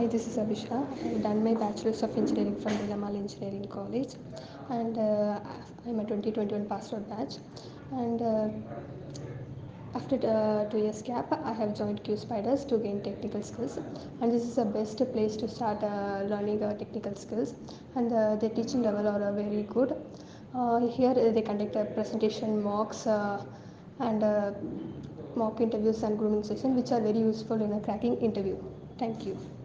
Hi, this is Abisha. I've done my Bachelor's of Engineering from Vadapalani Engineering College, and I'm a 2021 passed out batch. And after 2 years gap, I have joined QSpiders to gain technical skills, and this is the best place to start learning technical skills. And the teaching level are very good. Here they conduct a presentation mocks and mock interviews and grooming session, which are very useful in a cracking interview. Thank you.